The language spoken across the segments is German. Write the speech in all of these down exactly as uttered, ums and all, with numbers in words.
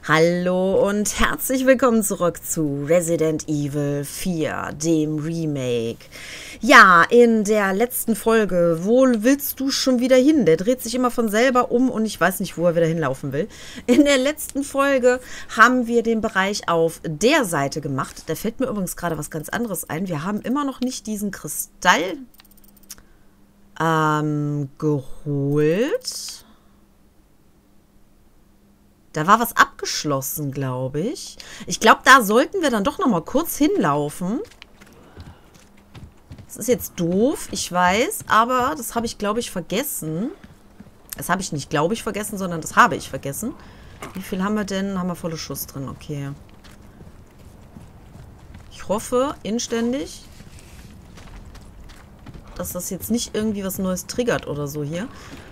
Hallo und herzlich willkommen zurück zu Resident Evil vier, dem Remake. Ja, in der letzten Folge, wo willst du schon wieder hin? Der dreht sich immer von selber um und ich weiß nicht, wo er wieder hinlaufen will. In der letzten Folge haben wir den Bereich auf der Seite gemacht. Da fällt mir übrigens gerade was ganz anderes ein. Wir haben immer noch nicht diesen Kristall ähm, geholt. Da war was abgeschlossen, glaube ich. Ich glaube, da sollten wir dann doch noch mal kurz hinlaufen. Das ist jetzt doof, ich weiß, aber das habe ich, glaube ich, vergessen. Das habe ich nicht, glaube ich, vergessen, sondern das habe ich vergessen. Wie viel haben wir denn? Haben wir volle Schuss drin, okay. Ich hoffe inständig, dass das jetzt nicht irgendwie was Neues triggert oder so hier.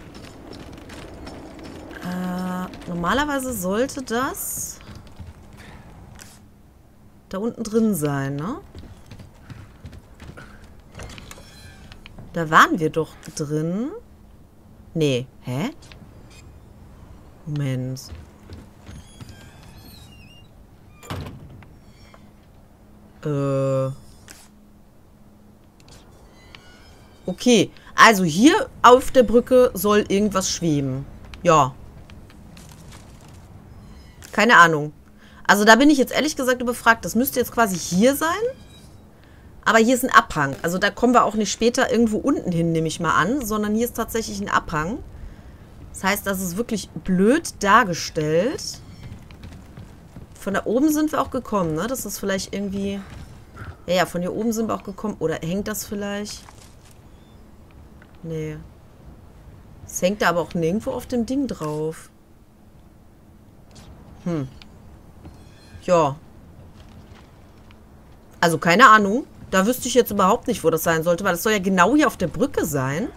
Äh, normalerweise sollte das da unten drin sein, ne? Da waren wir doch drin. Nee, hä? Moment. Äh. Okay, also hier auf der Brücke soll irgendwas schweben. Ja. Keine Ahnung. Also da bin ich jetzt ehrlich gesagt überfragt. Das müsste jetzt quasi hier sein. Aber hier ist ein Abhang. Also da kommen wir auch nicht später irgendwo unten hin, nehme ich mal an. Sondern hier ist tatsächlich ein Abhang. Das heißt, das ist wirklich blöd dargestellt. Von da oben sind wir auch gekommen, ne? Das ist vielleicht irgendwie... Ja, ja, von hier oben sind wir auch gekommen. Oder hängt das vielleicht? Nee. Es hängt da aber auch nirgendwo auf dem Ding drauf. Hm. Ja. Also keine Ahnung. Da wüsste ich jetzt überhaupt nicht, wo das sein sollte, weil das soll ja genau hier auf der Brücke sein.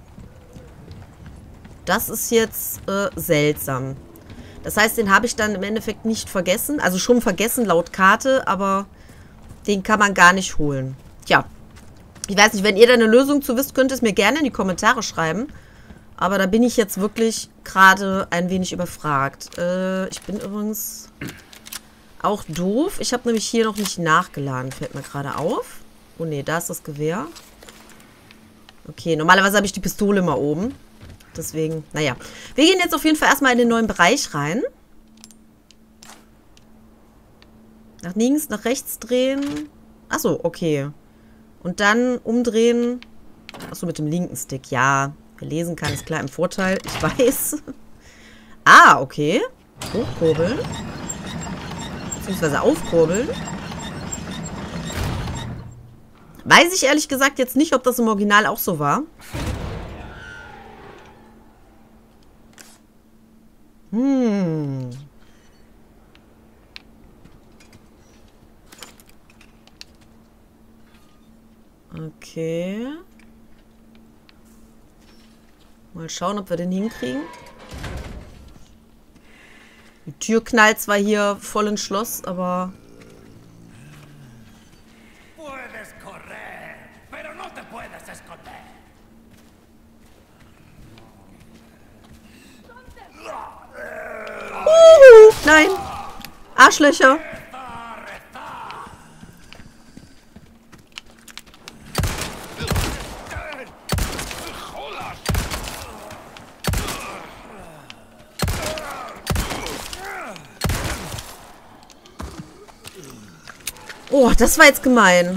Das ist jetzt äh, seltsam. Das heißt, den habe ich dann im Endeffekt nicht vergessen. Also schon vergessen laut Karte, aber den kann man gar nicht holen. Tja. Ich weiß nicht, wenn ihr da eine Lösung zu wisst, könnt ihr es mir gerne in die Kommentare schreiben. Aber da bin ich jetzt wirklich gerade ein wenig überfragt. Äh, ich bin übrigens auch doof. Ich habe nämlich hier noch nicht nachgeladen. Fällt mir gerade auf. Oh ne, da ist das Gewehr. Okay, normalerweise habe ich die Pistole immer oben. Deswegen, naja. Wir gehen jetzt auf jeden Fall erstmal in den neuen Bereich rein. Nach links, nach rechts drehen. Achso, okay. Und dann umdrehen. Achso, mit dem linken Stick, ja. Wer lesen kann, ist klar im Vorteil. Ich weiß. Ah, okay. Hochkurbeln. Beziehungsweise aufkurbeln. Weiß ich ehrlich gesagt jetzt nicht, ob das im Original auch so war. Hm. Okay. Mal schauen, ob wir den hinkriegen. Die Tür knallt zwar hier voll ins Schloss, aber... Uh, nein! Arschlöcher! Oh, das war jetzt gemein.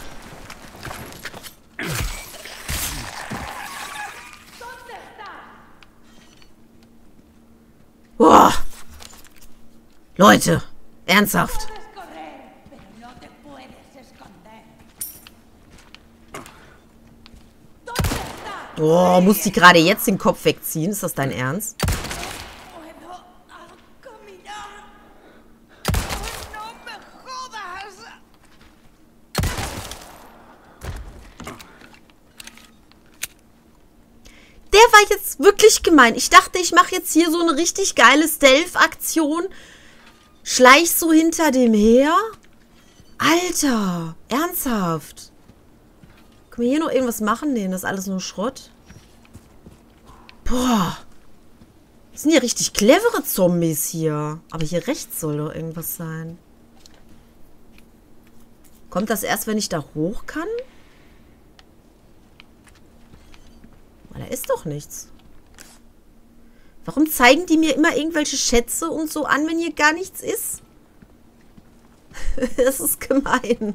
Boah. Leute, ernsthaft. Oh, muss die gerade jetzt den Kopf wegziehen? Ist das dein Ernst? Der war jetzt wirklich gemein. Ich dachte, ich mache jetzt hier so eine richtig geile Stealth-Aktion. Schleich so hinter dem her. Alter, ernsthaft. Können wir hier noch irgendwas machen? Nee, das ist alles nur Schrott. Boah. Das sind ja richtig clevere Zombies hier. Aber hier rechts soll doch irgendwas sein. Kommt das erst, wenn ich da hoch kann? Weil da ist doch nichts. Warum zeigen die mir immer irgendwelche Schätze und so an, wenn hier gar nichts ist? Das ist gemein.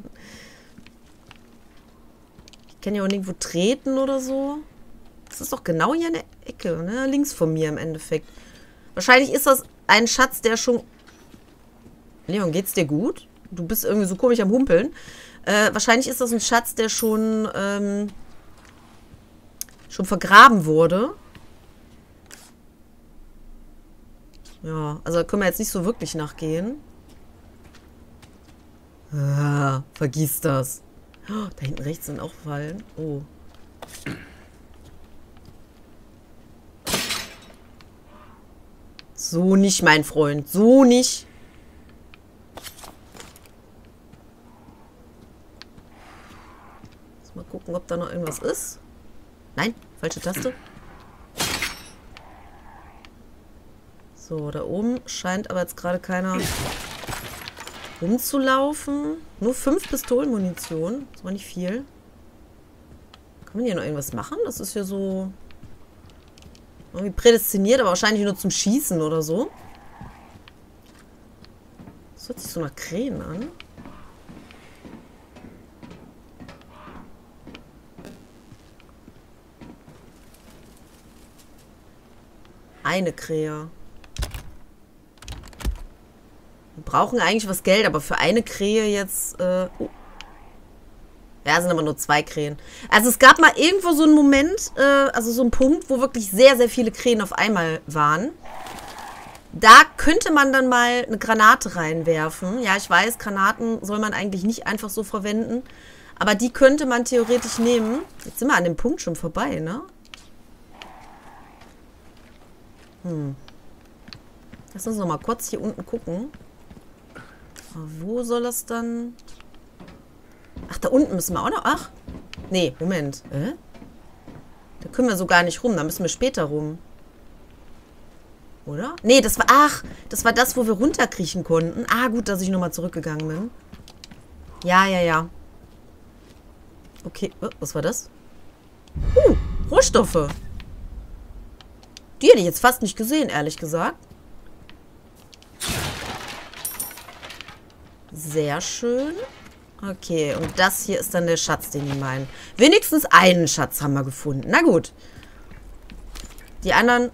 Ich kann ja auch nirgendwo treten oder so. Das ist doch genau hier in der Ecke, ne? Links von mir im Endeffekt. Wahrscheinlich ist das ein Schatz, der schon... Leon, geht's dir gut? Du bist irgendwie so komisch am Humpeln. Äh, wahrscheinlich ist das ein Schatz, der schon, ähm, schon vergraben wurde. Ja, also da können wir jetzt nicht so wirklich nachgehen. Ah, vergiss das. Oh, da hinten rechts sind auch Fallen. Oh. So nicht, mein Freund. So nicht. Mal gucken, ob da noch irgendwas ist. Nein, falsche Taste. So, da oben scheint aber jetzt gerade keiner rumzulaufen. Nur fünf Pistolenmunition. Das war nicht viel. Kann man hier noch irgendwas machen? Das ist hier so irgendwie prädestiniert, aber wahrscheinlich nur zum Schießen oder so. Das hört sich so nach Krähen an. Eine Krähe. Wir brauchen eigentlich was Geld, aber für eine Krähe jetzt... Äh, oh. Ja, sind aber nur zwei Krähen. Also es gab mal irgendwo so einen Moment, äh, also so einen Punkt, wo wirklich sehr, sehr viele Krähen auf einmal waren. Da könnte man dann mal eine Granate reinwerfen. Ja, ich weiß, Granaten soll man eigentlich nicht einfach so verwenden. Aber die könnte man theoretisch nehmen. Jetzt sind wir an dem Punkt schon vorbei, ne? Hm. Lass uns noch mal kurz hier unten gucken. Aber wo soll das dann... Ach, da unten müssen wir auch noch... Ach, nee, Moment. Äh? Da können wir so gar nicht rum. Da müssen wir später rum. Oder? Nee, das war... Ach, das war das, wo wir runterkriechen konnten. Ah, gut, dass ich nochmal zurückgegangen bin. Ja, ja, ja. Okay, oh, was war das? Uh, Rohstoffe. Die hätte ich jetzt fast nicht gesehen, ehrlich gesagt. Sehr schön. Okay, und das hier ist dann der Schatz, den die meinen. Wenigstens einen Schatz haben wir gefunden. Na gut. Die anderen...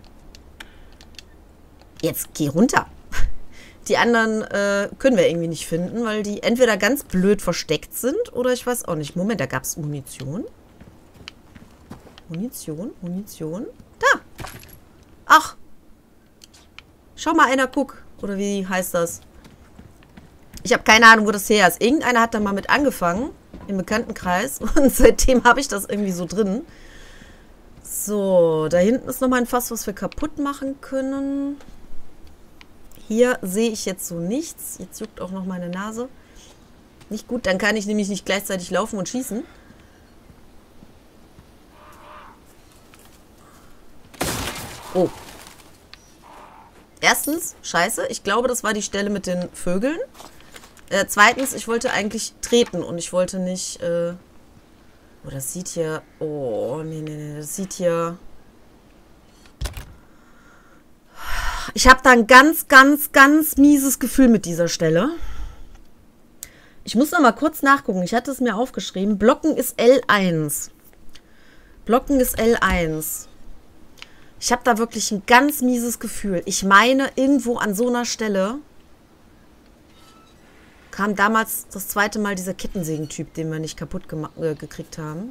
Jetzt geh runter. Die anderen äh, können wir irgendwie nicht finden, weil die entweder ganz blöd versteckt sind oder ich weiß auch nicht. Moment, da gab es Munition. Munition, Munition. Da. Ach. Schau mal einer, guck. Oder wie heißt das? Ich habe keine Ahnung, wo das her ist. Irgendeiner hat da mal mit angefangen. Im Bekanntenkreis. Und seitdem habe ich das irgendwie so drin. So, da hinten ist nochmal ein Fass, was wir kaputt machen können. Hier sehe ich jetzt so nichts. Jetzt juckt auch noch meine Nase. Nicht gut, dann kann ich nämlich nicht gleichzeitig laufen und schießen. Oh. Erstens, scheiße, ich glaube, das war die Stelle mit den Vögeln. Äh, zweitens, ich wollte eigentlich treten und ich wollte nicht... Äh oh, das sieht hier... Oh, nee, nee, nee, das sieht hier... Ich habe da ein ganz, ganz, ganz mieses Gefühl mit dieser Stelle. Ich muss noch mal kurz nachgucken. Ich hatte es mir aufgeschrieben. Blocken ist L eins. Blocken ist L eins. Ich habe da wirklich ein ganz mieses Gefühl. Ich meine, irgendwo an so einer Stelle kam damals das zweite Mal dieser Kettensägentyp, den wir nicht kaputt äh, gekriegt haben.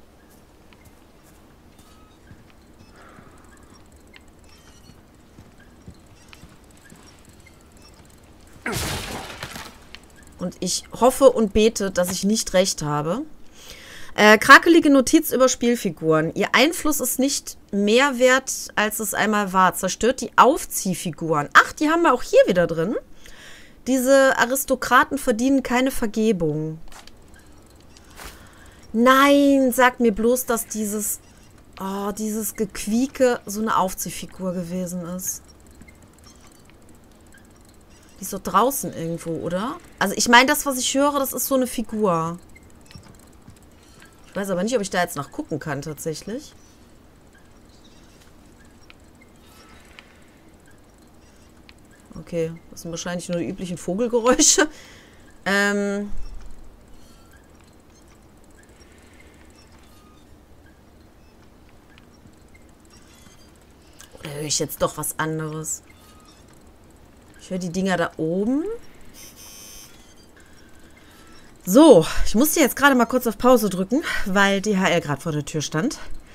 Und ich hoffe und bete, dass ich nicht recht habe. Äh, krakelige Notiz über Spielfiguren. Ihr Einfluss ist nicht mehr wert, als es einmal war. Zerstört die Aufziehfiguren. Ach, die haben wir auch hier wieder drin. Diese Aristokraten verdienen keine Vergebung. Nein, sag mir bloß, dass dieses... oh, dieses Gequieke so eine Aufziehfigur gewesen ist. Die ist doch draußen irgendwo, oder? Also ich meine, das, was ich höre, das ist so eine Figur. Ich weiß aber nicht, ob ich da jetzt nachgucken kann, tatsächlich. Okay, das sind wahrscheinlich nur die üblichen Vogelgeräusche. Ähm... Oder höre ich jetzt doch was anderes? Ich höre die Dinger da oben. So, ich musste jetzt gerade mal kurz auf Pause drücken, weil D H L gerade vor der Tür stand.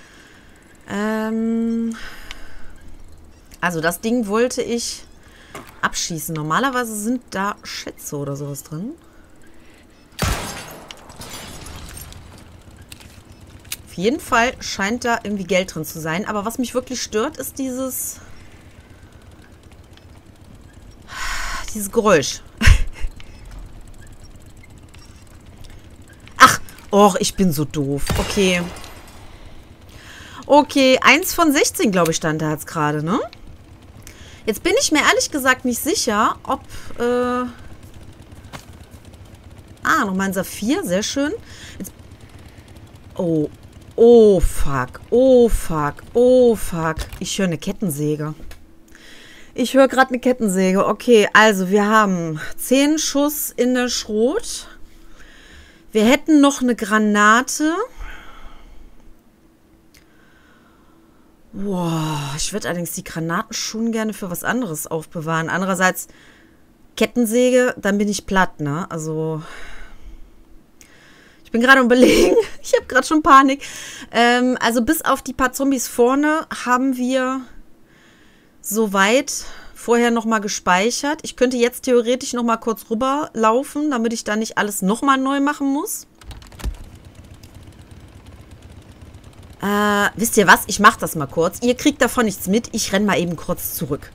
Ähm also das Ding wollte ich abschießen. Normalerweise sind da Schätze oder sowas drin. Auf jeden Fall scheint da irgendwie Geld drin zu sein. Aber was mich wirklich stört, ist dieses... Dieses Geräusch. Ach, och, ich bin so doof. Okay. Okay, eins von sechzehn, glaube ich, stand da jetzt gerade, ne? Jetzt bin ich mir ehrlich gesagt nicht sicher, ob... Äh ah, nochmal ein Saphir, sehr schön. Jetzt oh, oh, fuck. Oh, fuck. Oh, fuck. Ich höre eine Kettensäge. Ich höre gerade eine Kettensäge. Okay, also wir haben zehn Schuss in der Schrot. Wir hätten noch eine Granate. Boah, ich würde allerdings die Granaten schon gerne für was anderes aufbewahren. Andererseits, Kettensäge, dann bin ich platt, ne? Also, ich bin gerade am Überlegen. Ich habe gerade schon Panik. Ähm, also bis auf die paar Zombies vorne haben wir... soweit vorher nochmal gespeichert. Ich könnte jetzt theoretisch nochmal kurz rüberlaufen, damit ich da nicht alles nochmal neu machen muss. Äh, wisst ihr was? Ich mache das mal kurz. Ihr kriegt davon nichts mit. Ich renne mal eben kurz zurück.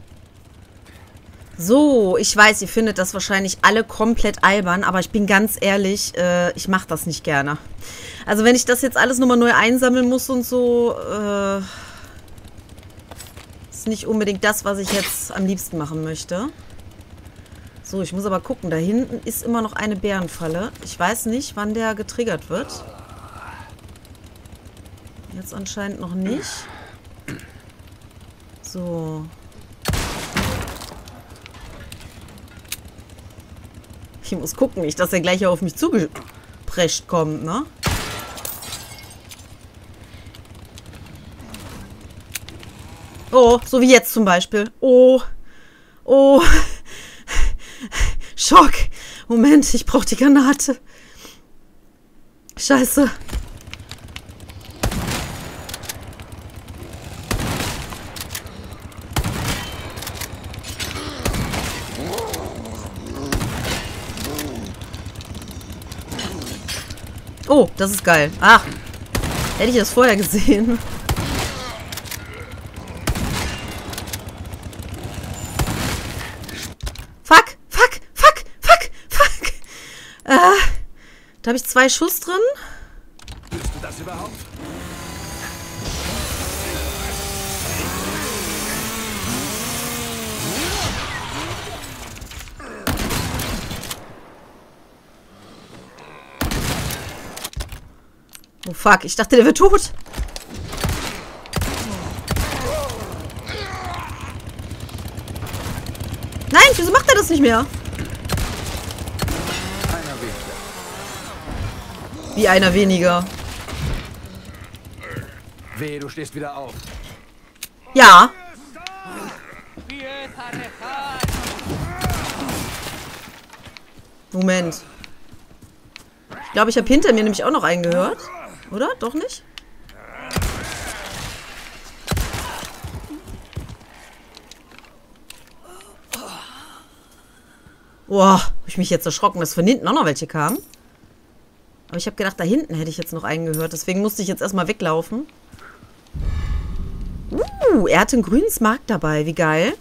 So, ich weiß, ihr findet das wahrscheinlich alle komplett albern, aber ich bin ganz ehrlich, äh, ich mache das nicht gerne. Also wenn ich das jetzt alles nochmal neu einsammeln muss und so, äh... nicht unbedingt das, was ich jetzt am liebsten machen möchte. So, ich muss aber gucken. Da hinten ist immer noch eine Bärenfalle. Ich weiß nicht, wann der getriggert wird. Jetzt anscheinend noch nicht. So. Ich muss gucken, nicht, dass er gleich auf mich zugeprescht kommt, ne? Oh, so wie jetzt zum Beispiel. Oh. Oh. Schock. Moment, ich brauche die Granate. Scheiße. Oh, das ist geil. Ach. Hätte ich das vorher gesehen. Da habe ich zwei Schuss drin. Willst du das überhaupt? Oh fuck, ich dachte, der wird tot. Nein, wieso macht er das nicht mehr? Wie einer weniger. Wehe, du stehst wieder auf. Ja. Moment. Ich glaube, ich habe hinter mir nämlich auch noch einen gehört. Oder? Doch nicht? Boah, habe ich mich jetzt erschrocken, dass von hinten auch noch welche kamen. Aber ich habe gedacht, da hinten hätte ich jetzt noch einen gehört. Deswegen musste ich jetzt erstmal weglaufen. Uh, er hatte einen grünen Mark dabei. Wie geil.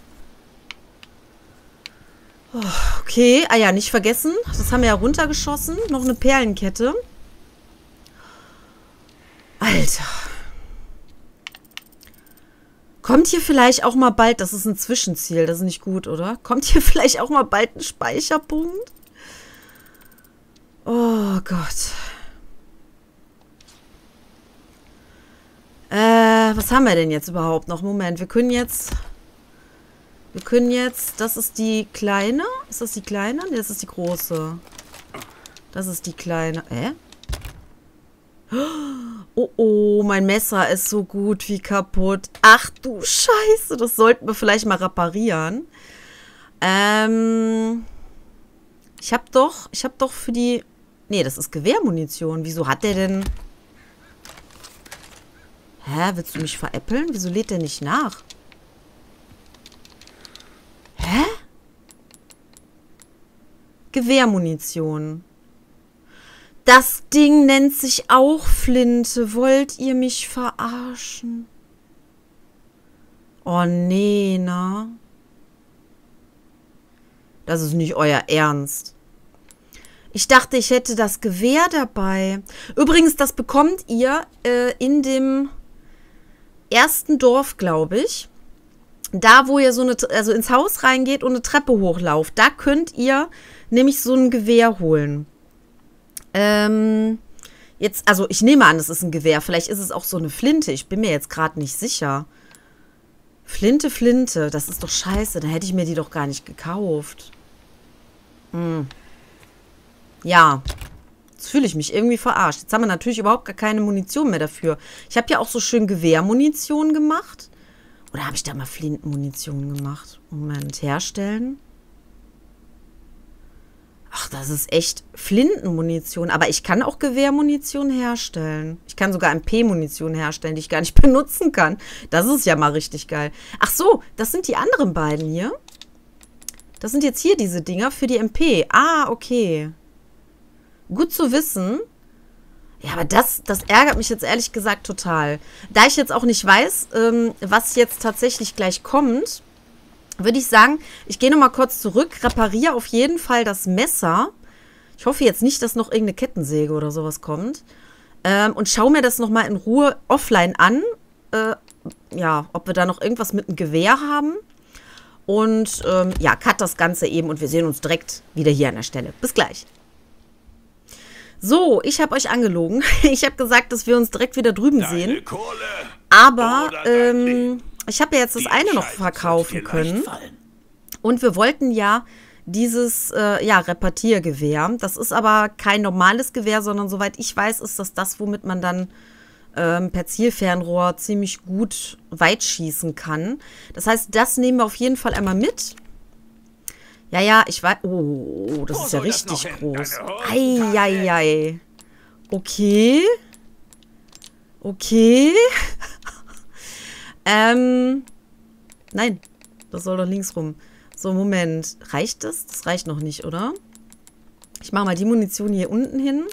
Oh, okay. Ah ja, nicht vergessen. Das haben wir ja runtergeschossen. Noch eine Perlenkette. Alter. Kommt hier vielleicht auch mal bald, das ist ein Zwischenziel, das ist nicht gut, oder? Kommt hier vielleicht auch mal bald ein Speicherpunkt? Oh Gott. Äh, was haben wir denn jetzt überhaupt noch? Moment, wir können jetzt... Wir können jetzt... Das ist die kleine? Ist das die kleine? Nee, das ist die große. Das ist die kleine. Äh? Oh, oh, mein Messer ist so gut wie kaputt. Ach du Scheiße, das sollten wir vielleicht mal reparieren. Ähm... Ich hab doch... Ich hab doch für die... Nee, das ist Gewehrmunition. Wieso hat der denn... Hä? Willst du mich veräppeln? Wieso lädt der nicht nach? Hä? Gewehrmunition. Das Ding nennt sich auch Flinte. Wollt ihr mich verarschen? Oh nee, na? Das ist nicht euer Ernst. Ich dachte, ich hätte das Gewehr dabei. Übrigens, das bekommt ihr äh, in dem ersten Dorf, glaube ich. Da, wo ihr so eine, also ins Haus reingeht und eine Treppe hochlauft. Da könnt ihr nämlich so ein Gewehr holen. Ähm, jetzt, also ich nehme an, es ist ein Gewehr. Vielleicht ist es auch so eine Flinte. Ich bin mir jetzt gerade nicht sicher. Flinte, Flinte. Das ist doch scheiße. Da hätte ich mir die doch gar nicht gekauft. Hm. Ja. Jetzt fühle ich mich irgendwie verarscht. Jetzt haben wir natürlich überhaupt gar keine Munition mehr dafür. Ich habe ja auch so schön Gewehrmunition gemacht. Oder habe ich da mal Flintenmunition gemacht? Moment, herstellen. Ach, das ist echt Flintenmunition. Aber ich kann auch Gewehrmunition herstellen. Ich kann sogar M P-Munition herstellen, die ich gar nicht benutzen kann. Das ist ja mal richtig geil. Ach so, das sind die anderen beiden hier. Das sind jetzt hier diese Dinger für die M P. Ah, okay. Gut zu wissen. Ja, aber das, das ärgert mich jetzt ehrlich gesagt total. Da ich jetzt auch nicht weiß, ähm, was jetzt tatsächlich gleich kommt, würde ich sagen, ich gehe nochmal kurz zurück, repariere auf jeden Fall das Messer. Ich hoffe jetzt nicht, dass noch irgendeine Kettensäge oder sowas kommt. Ähm, und schaue mir das nochmal in Ruhe offline an. Äh, ja, ob wir da noch irgendwas mit einem Gewehr haben. Und ähm, ja, cut das Ganze eben und wir sehen uns direkt wieder hier an der Stelle. Bis gleich. So, ich habe euch angelogen. Ich habe gesagt, dass wir uns direkt wieder drüben Deine sehen. Kohle Aber oder dein ähm, Leben. ich habe ja jetzt das Die eine noch Entscheidung verkaufen wird dir können. leicht fallen. Und wir wollten ja dieses äh, ja, Repartiergewehr. Das ist aber kein normales Gewehr, sondern soweit ich weiß, ist das das, womit man dann ähm, per Zielfernrohr ziemlich gut weit schießen kann. Das heißt, das nehmen wir auf jeden Fall einmal mit. Ja, ja, ich weiß... Oh, das Wo ist ja soll das richtig noch hin? groß. Deine Hosentasche? Eieiei. Okay. Okay. ähm. Nein, das soll doch links rum. So, Moment. Reicht das? Das reicht noch nicht, oder? Ich mache mal die Munition hier unten hin.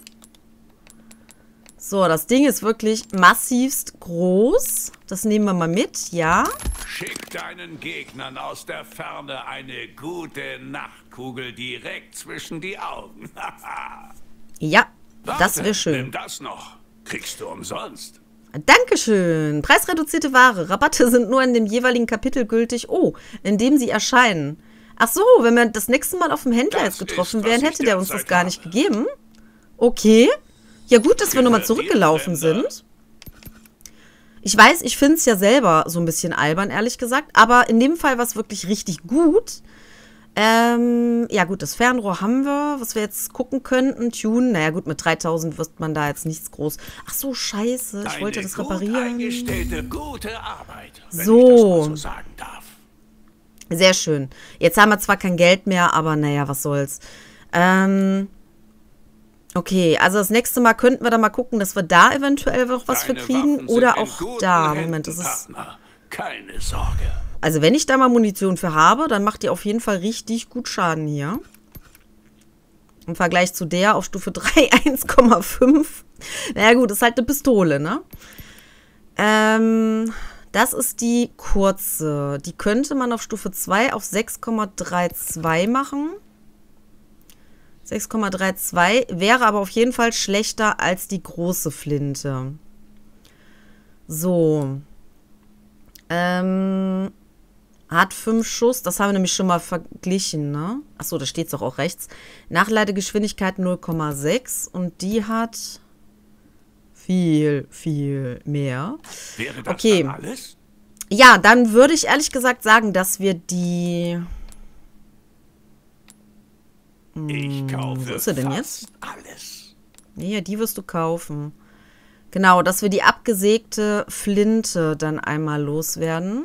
So, das Ding ist wirklich massivst groß. Das nehmen wir mal mit, ja. Schick deinen Gegnern aus der Ferne eine gute Nachtkugel direkt zwischen die Augen. Ja, Warte, das wäre schön. Nimm das noch. Kriegst du umsonst. Dankeschön. Preisreduzierte Ware. Rabatte sind nur in dem jeweiligen Kapitel gültig. Oh, in dem sie erscheinen. Ach so, wenn wir das nächste Mal auf dem Händler Das jetzt getroffen ist, was wären, ich hätte der uns das derzeit gar habe. nicht gegeben. Okay. Ja gut, dass wir nochmal Gehört zurückgelaufen dir Fremder? sind. Ich weiß, ich finde es ja selber so ein bisschen albern, ehrlich gesagt. Aber in dem Fall war es wirklich richtig gut. Ähm, ja gut, das Fernrohr haben wir. Was wir jetzt gucken könnten, tunen. Naja gut, mit dreitausend wird man da jetzt nichts groß. Ach so, scheiße. Ich Eine wollte das gut reparieren. eingestellte, gute Arbeit, wenn So. ich das mal so sagen darf. Sehr schön. Jetzt haben wir zwar kein Geld mehr, aber naja, was soll's. Ähm, okay, also das nächste Mal könnten wir da mal gucken, dass wir da eventuell noch was für Deine kriegen. Waffen sind Oder in auch guten da. Händen, Moment, das ist... Partner. Keine Sorge. Also wenn ich da mal Munition für habe, dann macht die auf jeden Fall richtig gut Schaden hier. Im Vergleich zu der auf Stufe drei eins Komma fünf. Naja gut, ist halt eine Pistole, ne? Ähm, das ist die kurze. Die könnte man auf Stufe zwei auf sechs Komma zweiunddreißig machen. sechs Komma zweiunddreißig wäre aber auf jeden Fall schlechter als die große Flinte. So. Ähm, hat fünf Schuss. Das haben wir nämlich schon mal verglichen, ne? Achso, da steht es doch auch rechts. Nachladegeschwindigkeit null Komma sechs. Und die hat viel, viel mehr. Wäre das okay. dann alles? Ja, dann würde ich ehrlich gesagt sagen, dass wir die... Ich kaufe Wo ist sie denn fast jetzt? alles. Nee, die wirst du kaufen. Genau, dass wir die abgesägte Flinte dann einmal loswerden.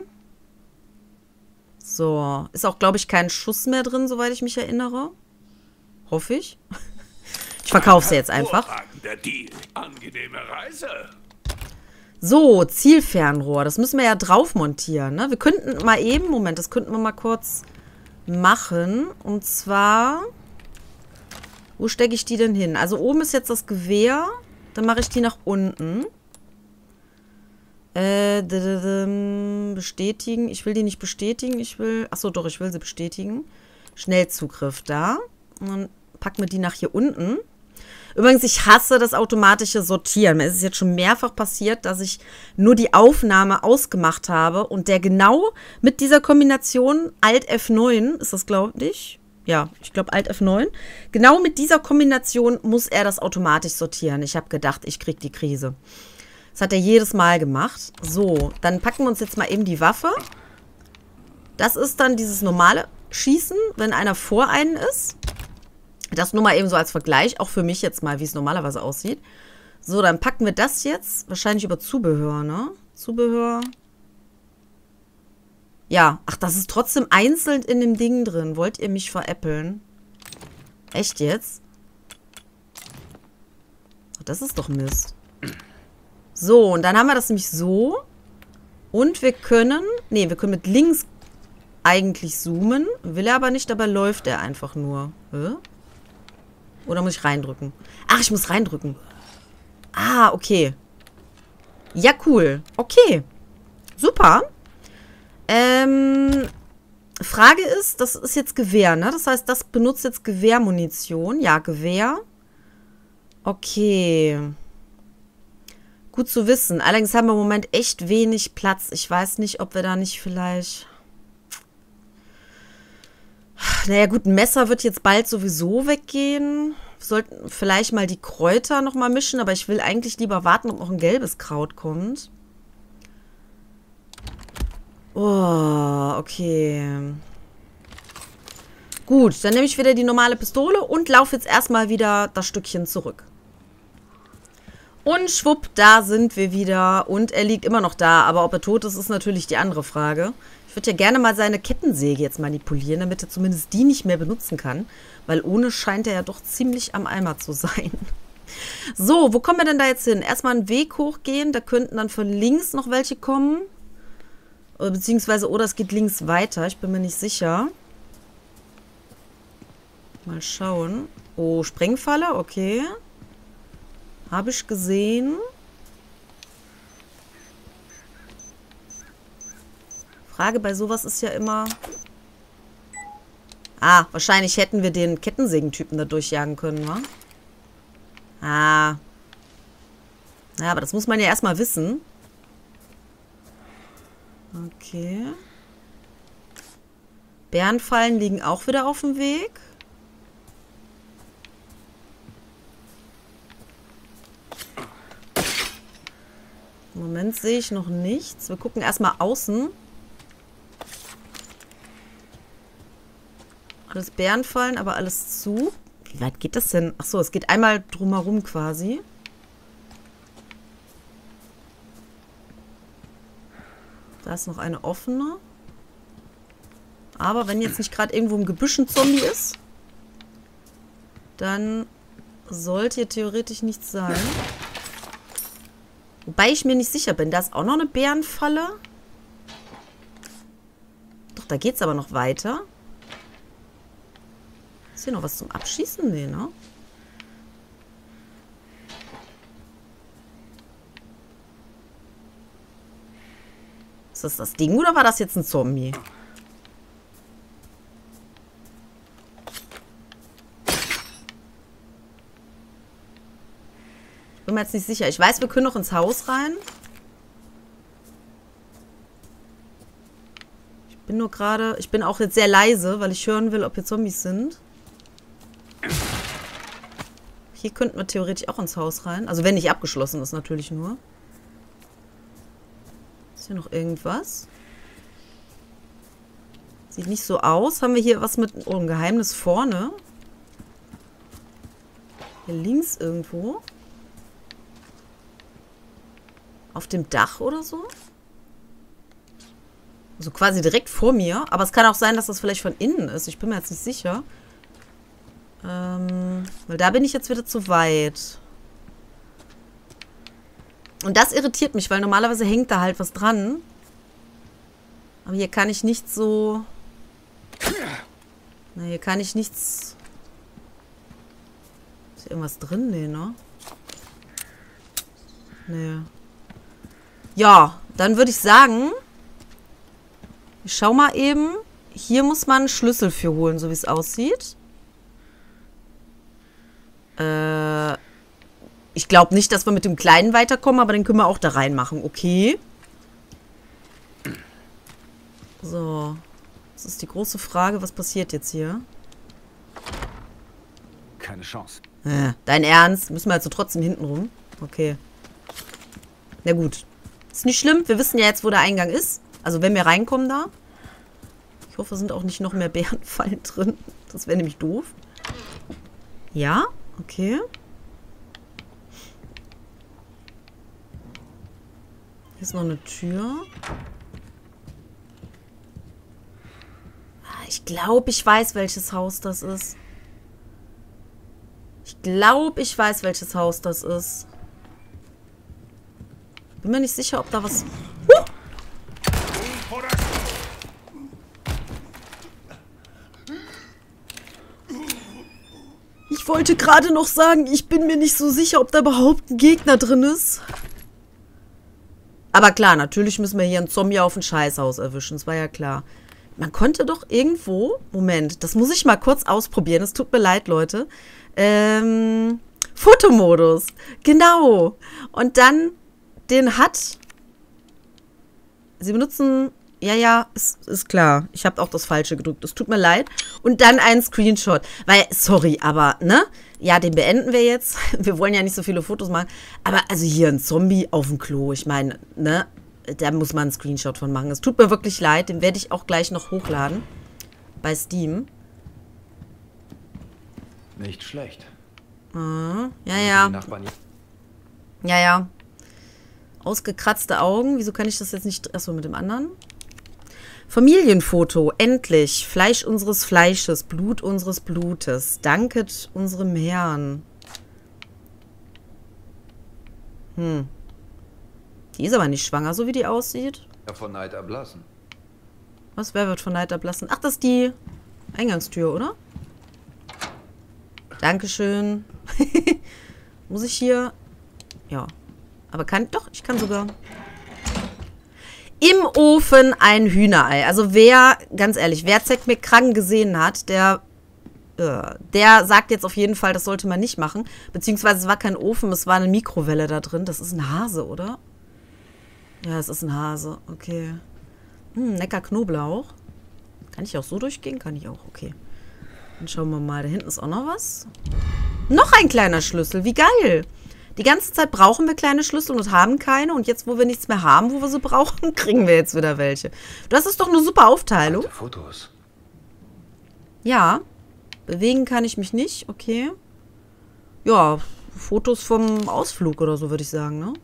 So, ist auch, glaube ich, kein Schuss mehr drin, soweit ich mich erinnere. Hoffe ich. Ich verkaufe sie jetzt einfach. Hervorragender Deal. Angenehme Reise. So, Zielfernrohr. Das müssen wir ja drauf montieren, ne? Wir könnten mal eben, Moment, das könnten wir mal kurz machen. Und zwar, wo stecke ich die denn hin? Also oben ist jetzt das Gewehr. Dann mache ich die nach unten. Äh, bestätigen. Ich will die nicht bestätigen. Ich will, achso, doch, ich will sie bestätigen. Schnellzugriff da. Und dann packen wir die nach hier unten. Übrigens, ich hasse das automatische Sortieren. Mir ist es jetzt schon mehrfach passiert, dass ich nur die Aufnahme ausgemacht habe und der genau mit dieser Kombination Alt F neun, ist das, glaube ich, ja, ich glaube Alt F neun, genau mit dieser Kombination muss er das automatisch sortieren. Ich habe gedacht, ich kriege die Krise. Das hat er jedes Mal gemacht. So, dann packen wir uns jetzt mal eben die Waffe. Das ist dann dieses normale Schießen, wenn einer vor einen ist. Das nur mal eben so als Vergleich, auch für mich jetzt mal, wie es normalerweise aussieht. So, dann packen wir das jetzt, wahrscheinlich über Zubehör, ne? Zubehör. Ja, ach, das ist trotzdem einzeln in dem Ding drin. Wollt ihr mich veräppeln? Echt jetzt? Das ist doch Mist. So, und dann haben wir das nämlich so. Und wir können, nee, wir können mit links eigentlich zoomen. Will er aber nicht, dabei läuft er einfach nur. Hä? Oder muss ich reindrücken? Ach, ich muss reindrücken. Ah, okay. Ja, cool. Okay. Super. Ähm, Frage ist, das ist jetzt Gewehr, ne? Das heißt, das benutzt jetzt Gewehrmunition. Ja, Gewehr. Okay. Gut zu wissen. Allerdings haben wir im Moment echt wenig Platz. Ich weiß nicht, ob wir da nicht vielleicht... Naja gut, ein Messer wird jetzt bald sowieso weggehen. Wir sollten vielleicht mal die Kräuter nochmal mischen, aber ich will eigentlich lieber warten, ob noch ein gelbes Kraut kommt. Oh, okay. Gut, dann nehme ich wieder die normale Pistole und laufe jetzt erstmal wieder das Stückchen zurück. Und schwupp, da sind wir wieder. Und er liegt immer noch da, aber ob er tot ist, ist natürlich die andere Frage. Ich würde ja gerne mal seine Kettensäge jetzt manipulieren, damit er zumindest die nicht mehr benutzen kann. Weil ohne scheint er ja doch ziemlich am Eimer zu sein. So, wo kommen wir denn da jetzt hin? Erstmal einen Weg hochgehen, da könnten dann von links noch welche kommen. Beziehungsweise, oder es geht links weiter, ich bin mir nicht sicher. Mal schauen. Oh, Sprengfalle, okay. Habe ich gesehen. Frage bei sowas ist ja immer... Ah, wahrscheinlich hätten wir den Kettensägentypen da durchjagen können, wa? Ah. Ja, aber das muss man ja erstmal wissen. Okay. Bärenfallen liegen auch wieder auf dem Weg. Im Moment sehe ich noch nichts. Wir gucken erstmal außen. Alles Bärenfallen, aber alles zu. Wie weit geht das denn? Achso, es geht einmal drumherum quasi. Da ist noch eine offene. Aber wenn jetzt nicht gerade irgendwo im Gebüsch ein Zombie ist, dann sollte hier theoretisch nichts sein. Wobei ich mir nicht sicher bin. Da ist auch noch eine Bärenfalle. Doch, da geht es aber noch weiter. Ist hier noch was zum Abschießen? Nee, ne? Ist das das Ding oder war das jetzt ein Zombie? Ich bin mir jetzt nicht sicher. Ich weiß, wir können noch ins Haus rein. bin nur gerade... Ich bin auch jetzt sehr leise, weil ich hören will, ob hier Zombies sind. Hier könnten wir theoretisch auch ins Haus rein. Also wenn nicht abgeschlossen ist, natürlich nur. Ist hier noch irgendwas? Sieht nicht so aus. Haben wir hier was mit... Oh, ein Geheimnis vorne. Hier links irgendwo. Auf dem Dach oder so? Also quasi direkt vor mir. Aber es kann auch sein, dass das vielleicht von innen ist. Ich bin mir jetzt nicht sicher. Ähm, weil da bin ich jetzt wieder zu weit. Und das irritiert mich, weil normalerweise hängt da halt was dran. Aber hier kann ich nicht so... Na, hier kann ich nichts... Ist hier irgendwas drin? Nee, ne? Nee. Ja, dann würde ich sagen... Ich schau mal eben. Hier muss man einen Schlüssel für holen, so wie es aussieht. Äh... Ich glaube nicht, dass wir mit dem Kleinen weiterkommen, aber den können wir auch da reinmachen. Okay. So. Das ist die große Frage, was passiert jetzt hier? Keine Chance. Äh, dein Ernst? Müssen wir also trotzdem hinten rum? Okay. Na gut. Ist nicht schlimm. Wir wissen ja jetzt, wo der Eingang ist. Also wenn wir reinkommen da. Ich hoffe, es sind auch nicht noch mehr Bärenfallen drin. Das wäre nämlich doof. Ja? Okay. Hier ist noch eine Tür. Ich glaube, ich weiß, welches Haus das ist. Ich glaube, ich weiß, welches Haus das ist. Bin mir nicht sicher, ob da was... Huh! Ich wollte gerade noch sagen, ich bin mir nicht so sicher, ob da überhaupt ein Gegner drin ist. Aber klar, natürlich müssen wir hier einen Zombie auf ein Scheißhaus erwischen. Das war ja klar. Man konnte doch irgendwo... Moment, das muss ich mal kurz ausprobieren. Es tut mir leid, Leute. Ähm, Fotomodus. Genau. Und dann den hat... Sie benutzen... Ja, ja, ist, ist klar. Ich habe auch das Falsche gedrückt. Es tut mir leid. Und dann ein Screenshot. Weil, sorry, aber, ne? Ja, den beenden wir jetzt. Wir wollen ja nicht so viele Fotos machen. Aber also hier ein Zombie auf dem Klo. Ich meine, ne? Da muss man einen Screenshot von machen. Es tut mir wirklich leid. Den werde ich auch gleich noch hochladen. Bei Steam. Nicht schlecht. Ah, ja, ja. Ja, ja. Ausgekratzte Augen. Wieso kann ich das jetzt nicht... Achso, mit dem anderen. Familienfoto. Endlich. Fleisch unseres Fleisches. Blut unseres Blutes. Danket unserem Herrn. Hm. Die ist aber nicht schwanger, so wie die aussieht. Ja, von Neid erblassen. Was? Wer wird von Neid erblassen? Ach, das ist die Eingangstür, oder? Dankeschön. Muss ich hier... Ja. Aber kann... Doch, ich kann sogar... Im Ofen ein Hühnerei. Also wer, ganz ehrlich, wer Zack McCrang gesehen hat, der... Äh, der sagt jetzt auf jeden Fall, das sollte man nicht machen. Beziehungsweise es war kein Ofen, es war eine Mikrowelle da drin. Das ist ein Hase, oder? Ja, es ist ein Hase. Okay. Hm, lecker Knoblauch. Kann ich auch so durchgehen? Kann ich auch. Okay. Dann schauen wir mal. Da hinten ist auch noch was. Noch ein kleiner Schlüssel. Wie geil. Die ganze Zeit brauchen wir kleine Schlüssel und haben keine. Und jetzt, wo wir nichts mehr haben, wo wir sie brauchen, kriegen wir jetzt wieder welche. Das ist doch eine super Aufteilung. Fotos. Ja. Bewegen kann ich mich nicht. Okay. Ja, Fotos vom Ausflug oder so, würde ich sagen, ne?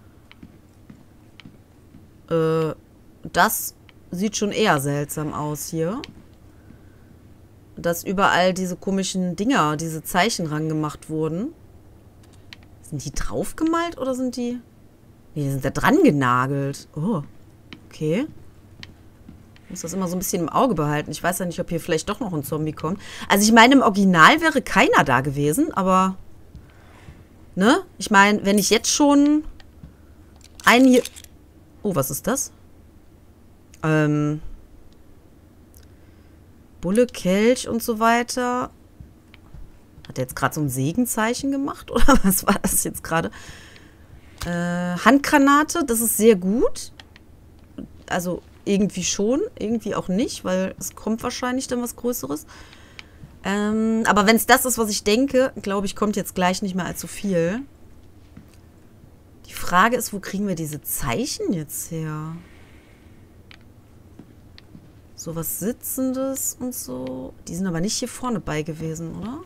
Äh, das sieht schon eher seltsam aus hier. Dass überall diese komischen Dinger, diese Zeichen rangemacht wurden. Sind die draufgemalt oder sind die... Nee, die sind da dran genagelt. Oh, okay. Ich muss das immer so ein bisschen im Auge behalten. Ich weiß ja nicht, ob hier vielleicht doch noch ein Zombie kommt. Also ich meine, im Original wäre keiner da gewesen, aber... Ne? Ich meine, wenn ich jetzt schon... einen hier... Oh, was ist das? Ähm... Bulle, Kelch und so weiter. Hat er jetzt gerade so ein Segenzeichen gemacht? Oder was war das jetzt gerade? Äh, Handgranate, das ist sehr gut. Also irgendwie schon, irgendwie auch nicht, weil es kommt wahrscheinlich dann was Größeres. Ähm, aber wenn es das ist, was ich denke, glaube ich, kommt jetzt gleich nicht mehr allzu viel. Die Frage ist, wo kriegen wir diese Zeichen jetzt her? So was Sitzendes und so. Die sind aber nicht hier vorne bei gewesen, oder?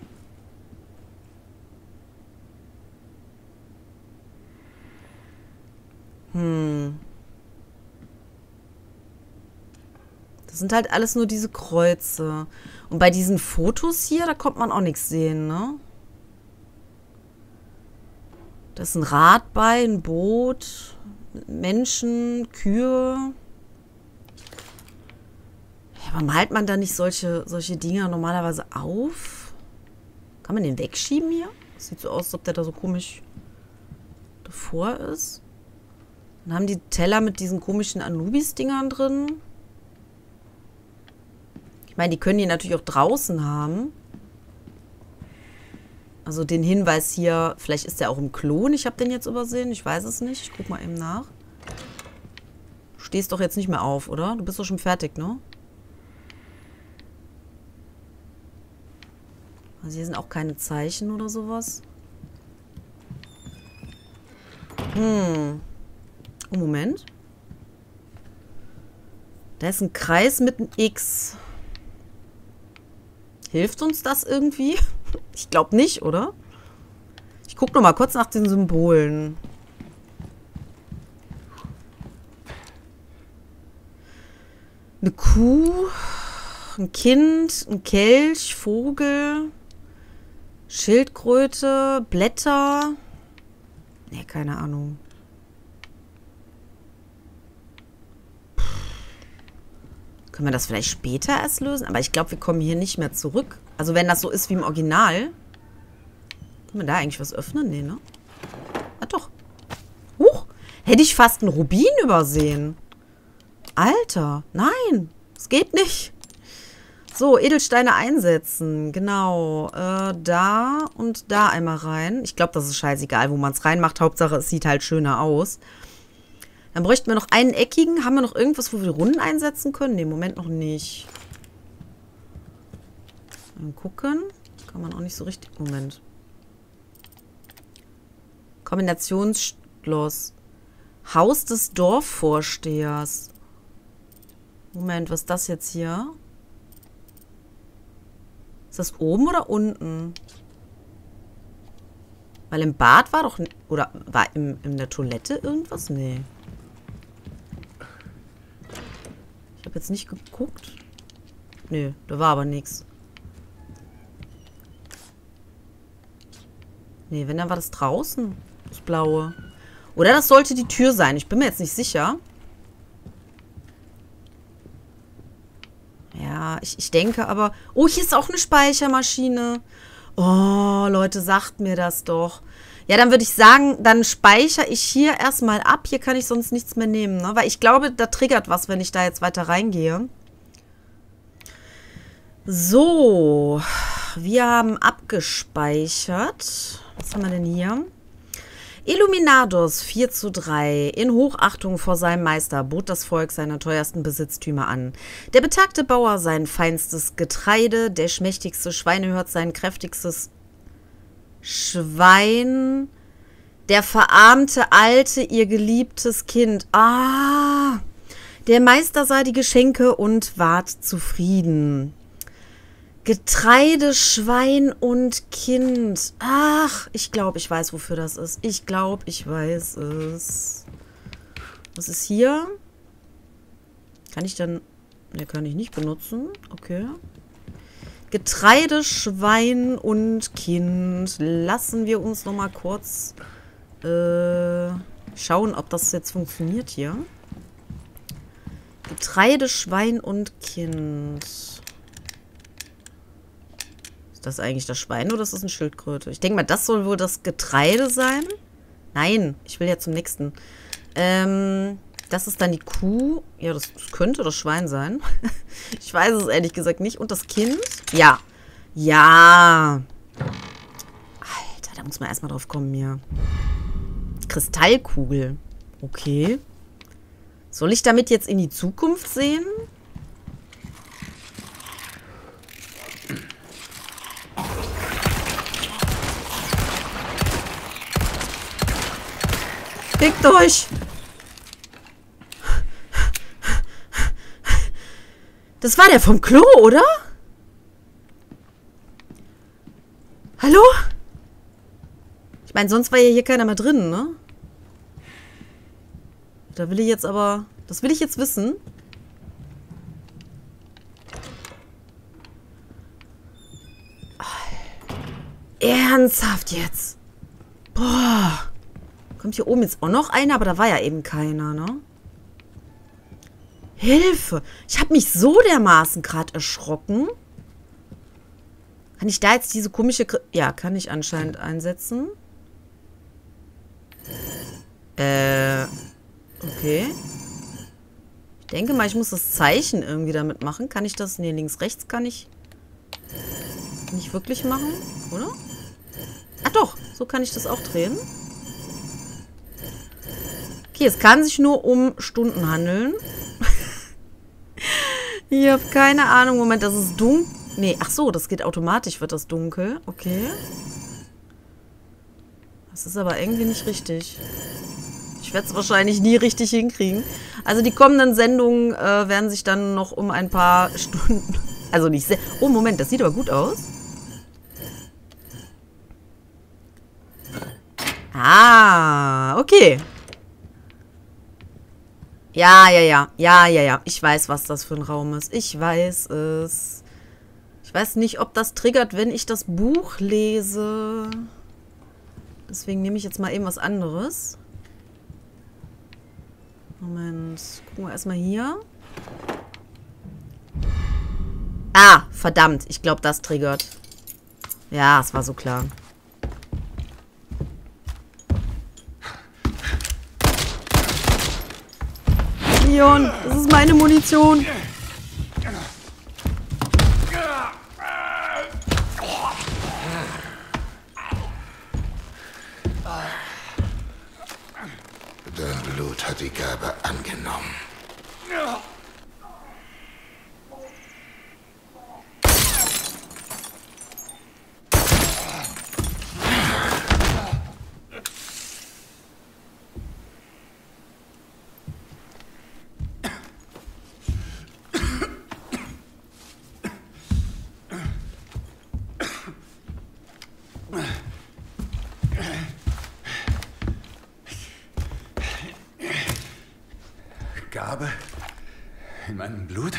Hm. Das sind halt alles nur diese Kreuze. Und bei diesen Fotos hier, da kommt man auch nichts sehen, ne? Da ist ein Rad bei, ein Boot, Menschen, Kühe. Ja, aber malt man da nicht solche, solche Dinger normalerweise auf? Kann man den wegschieben hier? Sieht so aus, als ob der da so komisch davor ist. Dann haben die Teller mit diesen komischen Anubis-Dingern drin. Ich meine, die können die natürlich auch draußen haben. Also den Hinweis hier, vielleicht ist der auch im Klon. Ich habe den jetzt übersehen, ich weiß es nicht. Ich guck mal eben nach. Du stehst doch jetzt nicht mehr auf, oder? Du bist doch schon fertig, ne? Also hier sind auch keine Zeichen oder sowas. Hm. Oh, Moment. Da ist ein Kreis mit einem X. Hilft uns das irgendwie? Ich glaube nicht, oder? Ich gucke noch mal kurz nach den Symbolen. Eine Kuh, ein Kind, ein Kelch, Vogel, Schildkröte, Blätter. Ne, keine Ahnung. Können wir das vielleicht später erst lösen? Aber ich glaube, wir kommen hier nicht mehr zurück. Also wenn das so ist wie im Original. Können wir da eigentlich was öffnen? Nee, ne? Ah, doch. Huch. Hätte ich fast einen Rubin übersehen. Alter. Nein. Es geht nicht. So, Edelsteine einsetzen. Genau. Äh, da und da einmal rein. Ich glaube, das ist scheißegal, wo man es reinmacht. Hauptsache, es sieht halt schöner aus. Dann bräuchten wir noch einen eckigen. Haben wir noch irgendwas, wo wir Runden einsetzen können? Ne, im Moment noch nicht. Mal gucken. Kann man auch nicht so richtig... Moment. Kombinationsschloss. Haus des Dorfvorstehers. Moment, was ist das jetzt hier? Ist das oben oder unten? Weil im Bad war doch... Oder war im, in der Toilette irgendwas? Nee. Ich habe jetzt nicht geguckt. Nö, da war aber nichts. Nee, wenn, dann war das draußen. Das Blaue. Oder das sollte die Tür sein. Ich bin mir jetzt nicht sicher. Ja, ich, ich denke aber... Oh, hier ist auch eine Speichermaschine. Oh, Leute, sagt mir das doch. Ja, dann würde ich sagen, dann speichere ich hier erstmal ab. Hier kann ich sonst nichts mehr nehmen, ne? Weil ich glaube, da triggert was, wenn ich da jetzt weiter reingehe. So. Wir haben abgespeichert. Was haben wir denn hier? Illuminados vier zu drei. In Hochachtung vor seinem Meister bot das Volk seine teuersten Besitztümer an. Der betagte Bauer sein feinstes Getreide, der schmächtigste Schweinehirt sein kräftigstes Schwein, der verarmte Alte ihr geliebtes Kind. Ah, der Meister sah die Geschenke und ward zufrieden. Getreide, Schwein und Kind. Ach, ich glaube, ich weiß, wofür das ist. Ich glaube, ich weiß es. Was ist hier? Kann ich dann... Ne, kann ich nicht benutzen. Okay. Getreide, Schwein und Kind. Lassen wir uns noch mal kurz äh, schauen, ob das jetzt funktioniert hier. Getreide, Schwein und Kind. Ist das eigentlich das Schwein oder ist das eine Schildkröte? Ich denke mal, das soll wohl das Getreide sein. Nein, ich will ja zum nächsten. Ähm, das ist dann die Kuh. Ja, das, das könnte das Schwein sein. Ich weiß es ehrlich gesagt nicht. Und das Kind? Ja. Ja. Alter, da muss man erstmal drauf kommen hier. Kristallkugel. Okay. Soll ich damit jetzt in die Zukunft sehen? Fickt euch! Das war der vom Klo, oder? Hallo? Ich meine, sonst war ja hier keiner mehr drin, ne? Da will ich jetzt aber... Das will ich jetzt wissen. Ernsthaft jetzt? Boah. Kommt hier oben jetzt auch noch einer? Aber da war ja eben keiner, ne? Hilfe! Ich habe mich so dermaßen gerade erschrocken. Kann ich da jetzt diese komische... Kr ja, kann ich anscheinend einsetzen. Äh... Okay. Ich denke mal, ich muss das Zeichen irgendwie damit machen. Kann ich das? Nee, links, rechts kann ich nicht wirklich machen, oder? Ah doch, so kann ich das auch drehen. Okay, es kann sich nur um Stunden handeln. Ich habe keine Ahnung. Moment, das ist dunkel. Nee, ach so, das geht automatisch, wird das dunkel. Okay. Das ist aber irgendwie nicht richtig. Ich werde es wahrscheinlich nie richtig hinkriegen. Also die kommenden Sendungen äh, werden sich dann noch um ein paar Stunden... Also nicht sehr... Oh, Moment, das sieht aber gut aus. Ah, okay. Ja, ja, ja. Ja, ja, ja. Ich weiß, was das für ein Raum ist. Ich weiß es. Ich weiß nicht, ob das triggert, wenn ich das Buch lese. Deswegen nehme ich jetzt mal eben was anderes. Moment. Gucken wir erstmal hier. Ah, verdammt. Ich glaube, das triggert. Ja, es war so klar. Leon, das ist meine Munition. Dein Blut hat die Gabe angenommen. Gabe? In meinem Blut?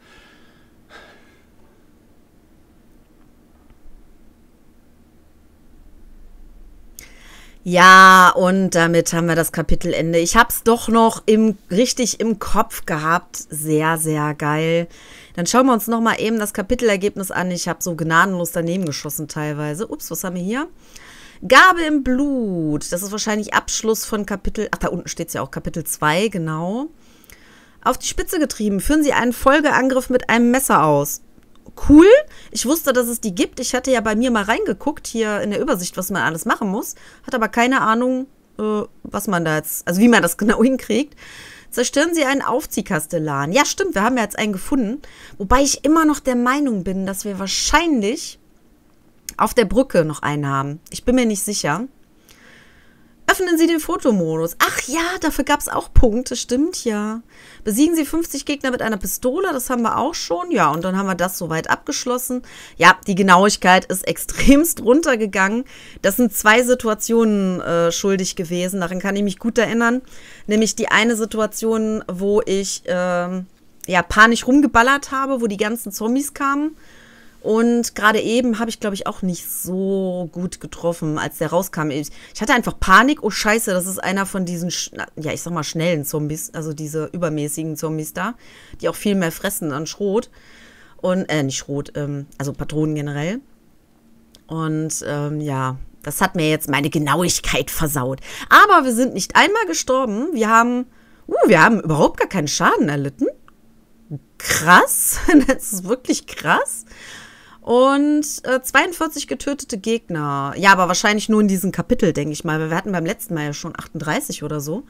Ja, und damit haben wir das Kapitelende. Ich habe es doch noch im, richtig im Kopf gehabt. Sehr, sehr geil. Dann schauen wir uns noch mal eben das Kapitelergebnis an. Ich habe so gnadenlos daneben geschossen teilweise. Ups, was haben wir hier? Gabe im Blut. Das ist wahrscheinlich Abschluss von Kapitel... Ach, da unten steht es ja auch. Kapitel zwei, genau. Auf die Spitze getrieben. Führen Sie einen Folgeangriff mit einem Messer aus. Cool. Ich wusste, dass es die gibt. Ich hatte ja bei mir mal reingeguckt, hier in der Übersicht, was man alles machen muss. Hatte aber keine Ahnung, äh, was man da jetzt... Also wie man das genau hinkriegt. Zerstören Sie einen Aufziehkastellan. Ja, stimmt. Wir haben ja jetzt einen gefunden. Wobei ich immer noch der Meinung bin, dass wir wahrscheinlich auf der Brücke noch einen haben. Ich bin mir nicht sicher. Öffnen Sie den Fotomodus. Ach ja, dafür gab es auch Punkte. Stimmt, ja. Besiegen Sie fünfzig Gegner mit einer Pistole. Das haben wir auch schon. Ja, und dann haben wir das soweit abgeschlossen. Ja, die Genauigkeit ist extremst runtergegangen. Das sind zwei Situationen äh, schuldig gewesen. Daran kann ich mich gut erinnern. Nämlich die eine Situation, wo ich äh, ja, panisch rumgeballert habe, wo die ganzen Zombies kamen. Und gerade eben habe ich, glaube ich, auch nicht so gut getroffen, als der rauskam. Ich hatte einfach Panik. Oh, scheiße, das ist einer von diesen, ja, ich sag mal, schnellen Zombies. Also diese übermäßigen Zombies da, die auch viel mehr fressen an Schrot. Und, äh, nicht Schrot, ähm, also Patronen generell. Und, ähm, ja, das hat mir jetzt meine Genauigkeit versaut. Aber wir sind nicht einmal gestorben. Wir haben, uh, wir haben überhaupt gar keinen Schaden erlitten. Krass. Das ist wirklich krass. Und äh, zweiundvierzig getötete Gegner. Ja, aber wahrscheinlich nur in diesem Kapitel, denke ich mal. Wir hatten beim letzten Mal ja schon achtunddreißig oder so.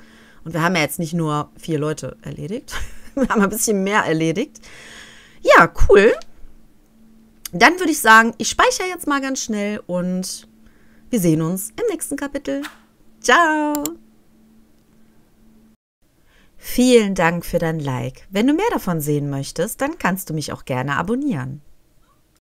Und wir haben ja jetzt nicht nur vier Leute erledigt. Wir haben ein bisschen mehr erledigt. Ja, cool. Dann würde ich sagen, ich speichere jetzt mal ganz schnell und wir sehen uns im nächsten Kapitel. Ciao! Vielen Dank für dein Like. Wenn du mehr davon sehen möchtest, dann kannst du mich auch gerne abonnieren.